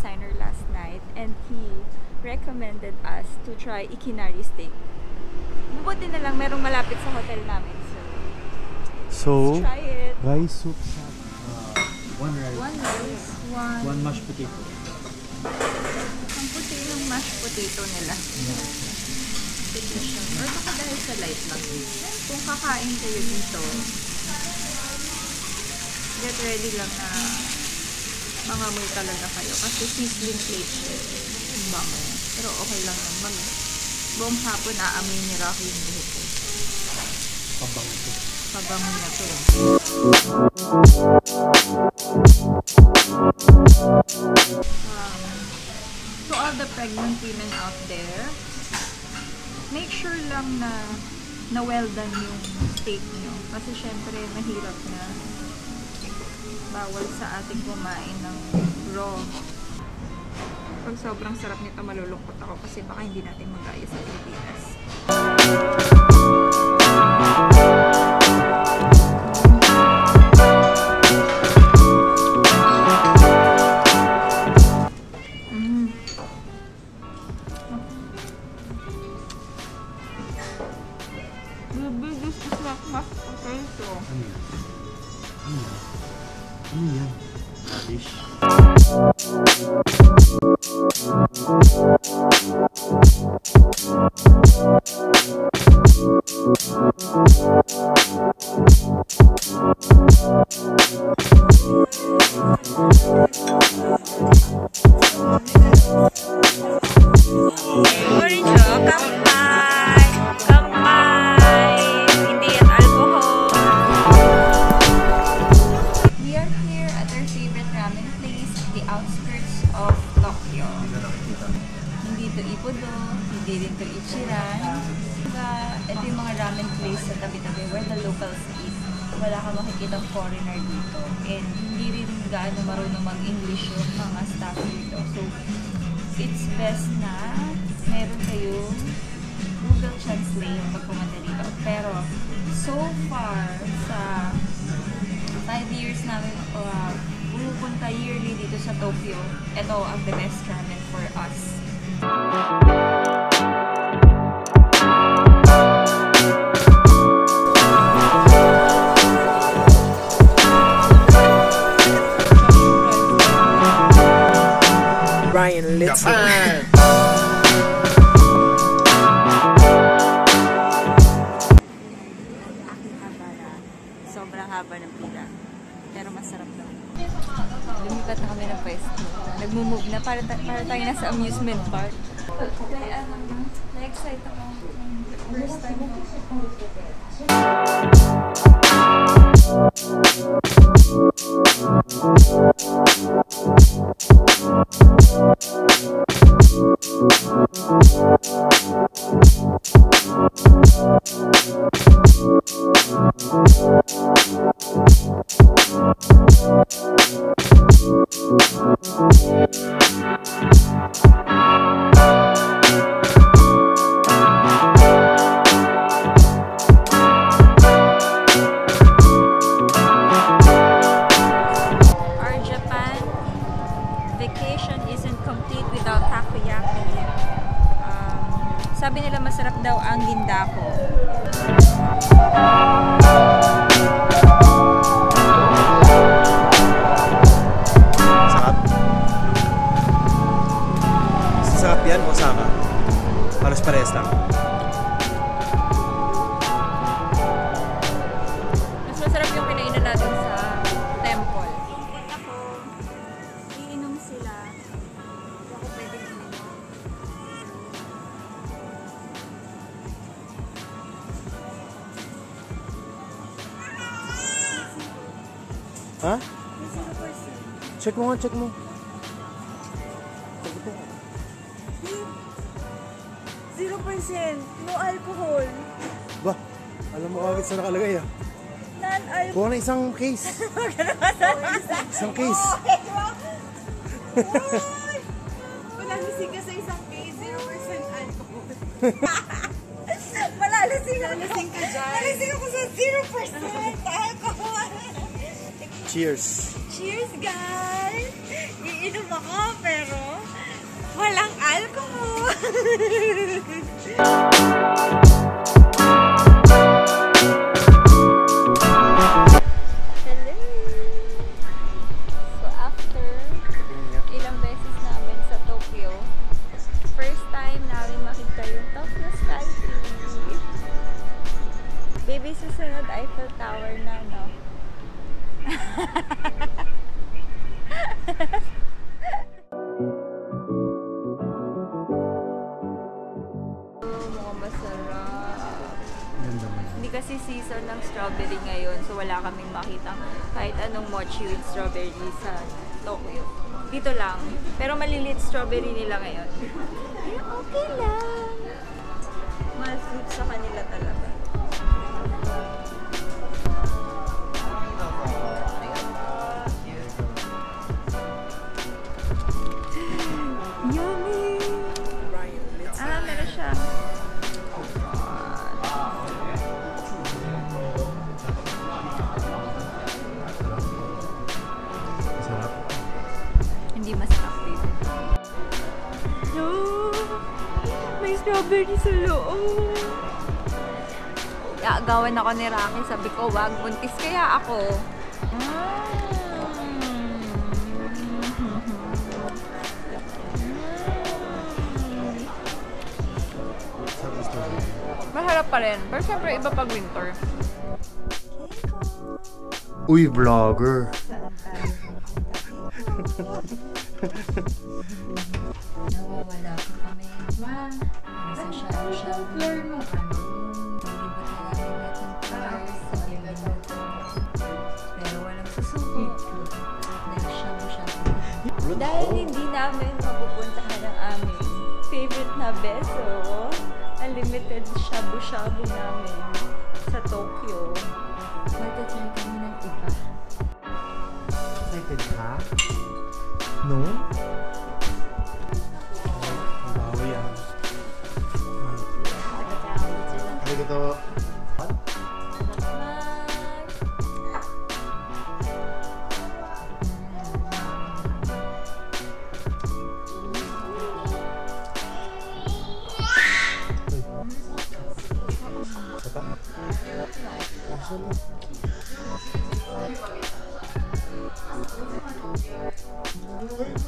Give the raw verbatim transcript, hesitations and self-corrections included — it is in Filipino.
designer last night and he recommended us to try ikinari steak. Buti na lang merong malapit sa hotel namin. So, so let's try it. Rice soup. Uh, one rice. One rice. One, one mashed potato. Ang puti yung mashed potato nila. Yeah. Petition. Or baka dahil sa light lang. Kung kakain kayo dito, get ready lang na mangamoy talaga kayo. Kasi sizzling plate siya. Bango. Pero okay lang naman. Buong hapon aamoy ni Rocky yung buhok ko. Pabango ito. Pabango na ito. Um, to all the pregnant women out there, make sure lang na na well done yung steak nyo. Kasi syempre mahirap na bawal sa ating kumain ng raw. Pag sobrang sarap nito, malulungkot ako kasi baka hindi natin magaya sa Pilipinas. Mm. Baby, this is like mashed potato. Ano yan? Ano yan? Ano yan? Radish? Hindi rin to Ichiran. Ito yung mga ramen place sa tabi-tabi where the locals eat. Wala ka makikita foreigner dito. And hindi rin gaano marunong mag-English yung mga staff dito. So, it's best na meron kayong Google Translate pag pumunta dito. Pero, so far, sa five years namin uh, pupunta yearly dito sa Tokyo, ito ang the best ramen for us. Ryan, let's go. Sobrang haba ng pila. Pero masarap daw. Lumipat na kami ng pwesto. Nagmo-move na para, para tayo nasa amusement park. Kaya um, na-excite ako. First time ko. Sabi nila masarap daw ang gindako. Sarap. Sarap yan o sama? Pares pares lang. Mas masarap yung kinainan natin sa temple. Ako, iinom sila. Ako pwede iinom. Ha? Check mo nga, check mo. zero percent. No alcohol. Ba, alam mo agad sa nakalagay ah. Non-alcohol. Kuha na isang case. Isang case. Malalasing ka sa isang case. zero percent alcohol. Malalasing ka. Malalasing ka dyan. Malalasing ako sa zero percent alcohol. Cheers. Cheers, guys! Iinom ako, pero walang alcohol. Hello! So after ilang beses namin sa Tokyo, first time namin makita yung Tokyo skytree. Baby, susunod Eiffel Tower na, no? Mukhang masarap. Hindi kasi season ng strawberry ngayon, so wala kaming makita kahit anong mochi with strawberry sa Tokyo. Dito lang. Pero maliliit strawberry nila ngayon. Pero okay lang. Mahal fruit sa kanila talaga. Yummy! Ah, meron siya. Masarap. Hindi masarap dito. No! May strawberry sa loob. Agawan ako ni Rocky. Sabi ko, wag, buntis kaya ako. Masarap pa rin. Pero syempre, iba pag winter. Uy, vlogger! Nawawala ko kami. Ma, nasa shallow-shallow mo. Pero walang susuko. Dahil shallow-shallow. Dahil hindi namin mapupuntahan ang aming favorite na beso, unlimited shabu-shabu namin sa Tokyo. Magtatry kami ng iba. Excited ka? No? Ang bawi yan. Arigato. Awesome.